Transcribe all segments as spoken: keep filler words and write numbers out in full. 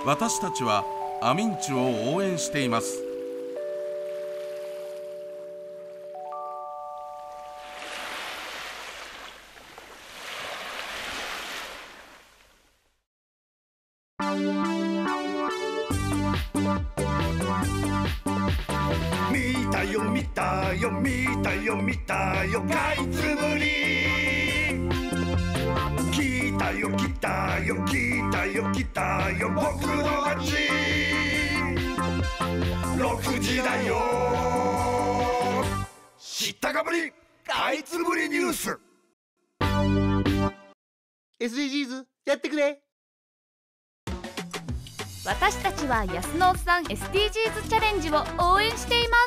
私たちはアミンチを応援しています。 見たよ見たよ見たよ見たよかいつぶり、来たよ来たよ来たよ来たよ僕の街、ろくじだよ知ったかぶりかいつぶりニュース。 エスディージーズ やってくれ。 私たちは安野さん エスディージーズ チャレンジを応援しています。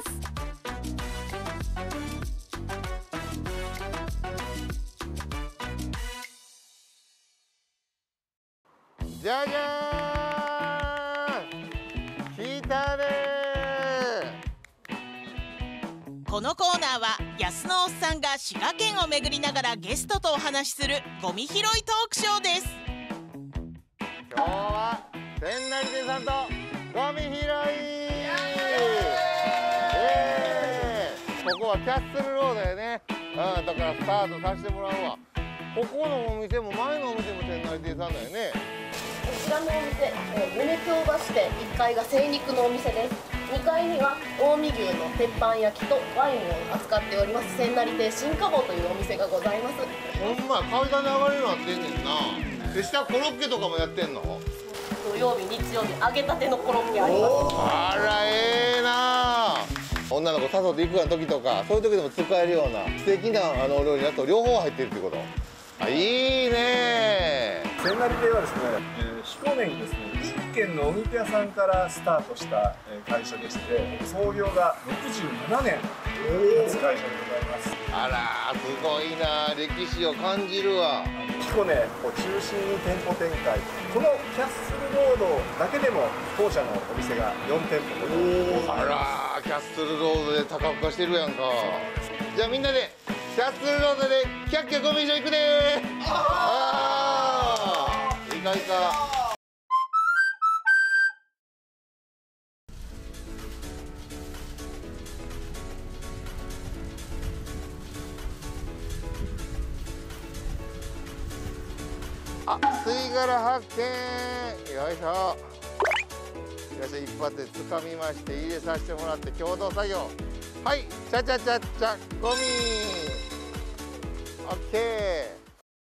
じゃじゃーん、聞いたねー。このコーナーは安野おっさんが滋賀県を巡りながらゲストとお話しするゴミ拾いトークショーです。 今日は千成亭さんとゴミ拾い、ここはキャッスルロードやね、うん、だからスタートさせてもらうわ。ここのお店も前のお店も千成亭さんだよね。 こちらのお店、胸京橋店いっかいが精肉のお店です。にかいには近江牛の鉄板焼きとワインを扱っております千成亭新華坊というお店がございます。 ほんま階段で上がれるようになってんねんな。で下コロッケとかもやってんの？ 土曜日日曜日揚げたてのコロッケあります。 あらええな。女の子誘って行く時とかそういう時でも使えるような素敵なあのお料理だと両方入ってるってこと。あ、いいね。 千成亭はですね、えー、彦根にですね一軒のお肉屋さんからスタートした会社でして、創業がろくじゅうななねん経つ会社でございます。 あら、すごいな、歴史を感じるわ。 彦根を中心に店舗展開、このキャッスルロードだけでも当社のお店がよんてんぽほど。 あら、キャッスルロードで多角化してるやんか。じゃあみんなでキャッスルロードでキャッキャゴミ拾い行くでー。ああ、いかいか。あ、吸い殻発見。よいしょ。よいしょ、一発で掴みまして入れさせてもらって共同作業。はい、ちゃちゃちゃちゃゴミ。オッケー。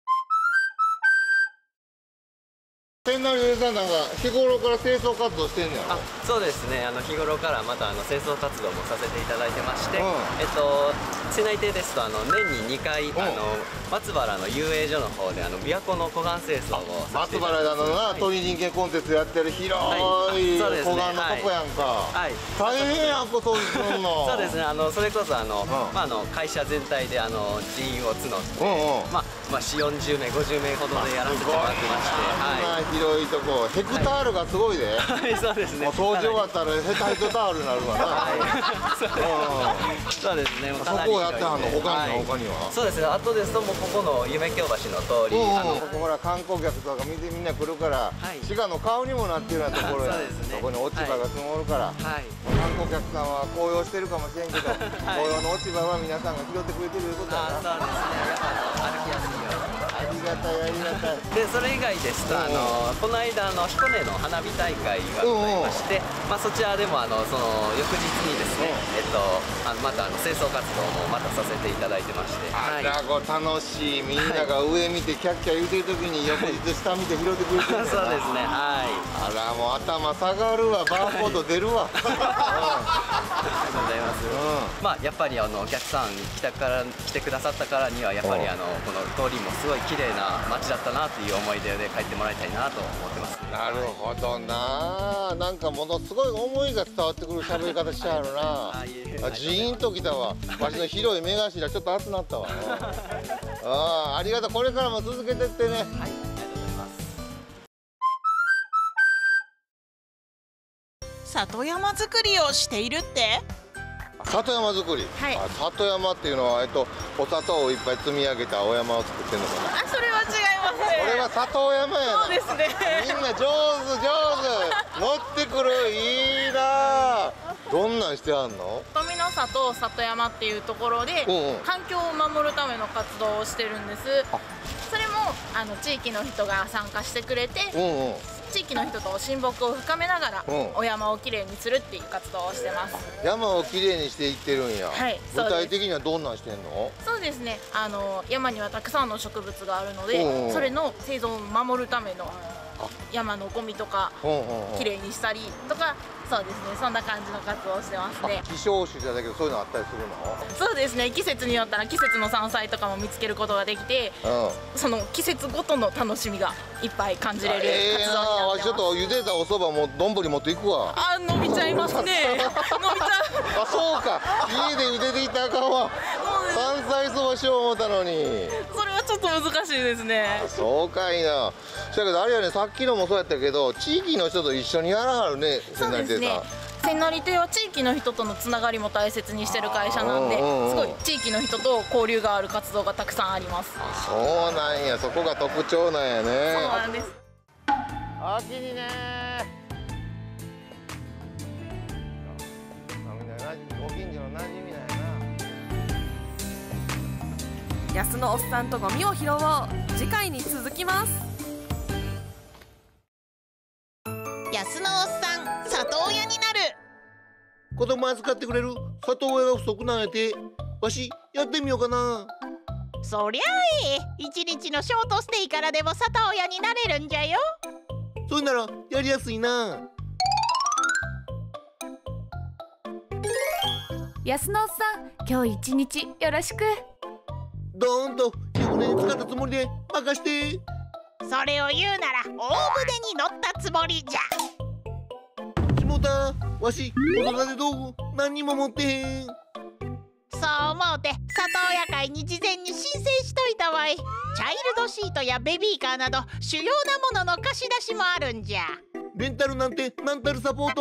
千成亭さんなんか日頃から清掃活動してんねやろ。 あ、そうですね。あの日頃からまたあの清掃活動もさせていただいてまして、 うん、 えっと千成亭ですとあの年ににかい、うん、あの松原の遊泳所の方であの琵琶湖の湖岸清掃をさせていただいてます。松原であのな、はい、鳥人間コンテストやってる広い、はい、湖岸のとこやんか。はい。大変やんこ掃除するの。そうですね。あのそれこそあの、うん、まああの会社全体であの人員を募って、うんうん、まあまあ四四十名五十名ほどでやらせてもらってまして、はい。広いとこ、ヘクタールがすごいで。はい、そうですね。もう掃除終わったらヘタヘクタールになるわな。はい。そうですね。そこをやってはんの、他には他には。そうですね。あとですともうここの夢京橋の通り、あのここほら観光客とか見てみんな来るから、滋賀の顔にもなってるようなところや。そこに落ち葉が積もるから。観光客さんは紅葉してるかもしれんけど、紅葉の落ち葉は皆さんが拾ってくれてるいうことやな。そうですね。やっぱ歩きやすいように。ありがたいありがたい。でそれ以外ですとあのこの間の彦根の花火大会がございまして、まあそちらでもあのその翌日にですね、えっとあのまたあの清掃活動もまたさせていただいてまして。あらご楽しい。みんなが上見てキャッキャ言うてる時に翌日下見て拾ってくれてる。そうですね。はい。あらもう頭下がるわ。バーコード出るわ。ありがとうございます。まあやっぱりあのお客さん来たから来てくださったからにはやっぱりあのこの通りもすごい綺麗な街だったなという思い出で帰ってもらいたいなと思ってます。なるほどな。なんかものすごい思いが伝わってくる喋り方しちゃうな。ジーンときたわ。わしの広い目頭ちょっと熱なったわ。ああ、ありがとう。これからも続けてってね。はい、ありがとうございます。 里山作りをしているって？ 里山作り、はい、あ里山っていうのは、えっと、お砂糖をいっぱい積み上げたお山を作ってるのかな。 あ、それは違います。 これは里山やな。 そうですね。 みんな上手上手乗ってくる。いいな。どんなんしてあんの？ 富の里里山っていうところでうんうん環境を守るための活動をしてるんです。それもあの地域の人が参加してくれて、 うんうん。 地域の人と親睦を深めながら、 うんお山をきれいにするっていう活動をしてます。 山をきれいにしていってるんや。 はい具そうです体的にはどんなんしてんの？ そうですね。あの山にはたくさんの植物があるので、 うんうんそれの生存を守るための山のゴミとかうんうんうん。 きれいにしたりとか、そうですね。そんな感じの活動をしてますね。 希少種じゃないけどそういうのあったりするそうですね。季節によったら季節の山菜とかも見つけることができて、 の？うん。 その季節ごとの楽しみがいっぱい感じれるええ活動になあ。 なってます。 わしちょっと茹でたお蕎麦も丼持っていくわ。 あ、伸びちゃいますね。伸びちゃう。 あ、そうか。家で茹でていったらあかんわ。山菜そばしよう思ったのに。 それはちょっと難しいですね。 そうかいな。だけどあれやね、さっきのもそうやったけど、地域の人と一緒にやらはるね、 そうですね。千成亭は地域の人とのつながりも大切にしてる会社なんで、 うんうんうんすごい地域の人と交流がある活動がたくさんあります。 そうなんや、そこが特徴なんやね。 そうなんです。 秋にね。みんななじご近所の馴染みなんやな。 安のおっさんとゴミを拾おう。次回に続きます。 安のおっさん里親になる。 子供預かってくれる里親が不足なんやて。わしやってみようかな。 そりゃあええ。一日のショートステイからでも里親になれるんじゃよ。 それならやりやすいな。 安野さん、今日一日よろしく。 どーんと湯船に浸かったつもりで任して。 それを言うなら大船に乗ったつもりじゃ。 しもた、わし子育て道具何にも持ってへん。 そう思うて里親会に事前に申請しといたわい。チャイルドシートやベビーカーなど主要なものの貸し出しもあるんじゃ。 レンタルなんてなんたるサポート。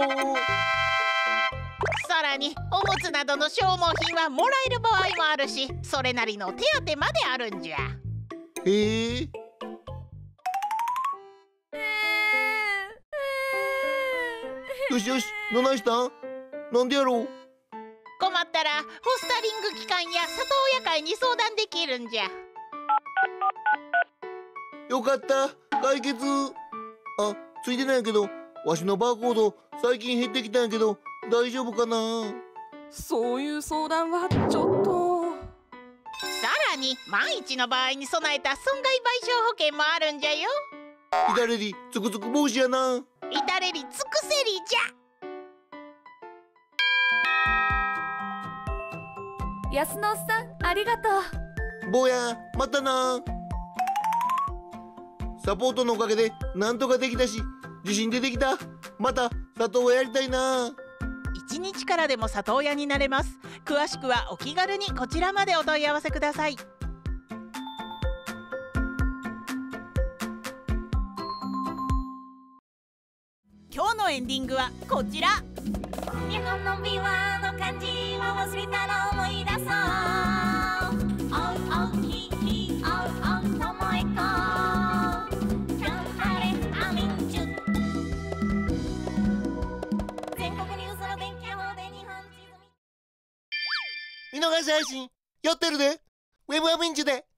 さらにおむつなどの消耗品はもらえる場合もあるし、それなりの手当まであるんじゃ。 へえ。よしよし、どないしたん？なんでやろう。 困ったらホスタリング機関や里親会に相談できるんじゃ。 よかった、解決。あ、ついてないけど、わしのバーコード最近減ってきたんやけど大丈夫かな。 そういう相談はちょっと。 さらに万一の場合に備えた損害賠償保険もあるんじゃよ。 至れりつくつく帽子やな。 至れり尽くせりじゃ。 安野さん、ありがとう。 坊や、またな。サポートのおかげでなんとかできたし、自信出てきた。また里親やりたいな。 一日からでも里親になれます。詳しくはお気軽にこちらまでお問い合わせください。今日のエンディングはこちら。 日本のビワの漢字を忘れたら思い出そう。おうおうひひおうおうともえこ頑張れアミンチュ。全国ニュースの勉強で日本地図見逃し配信やってるで。ウェブアミンチュで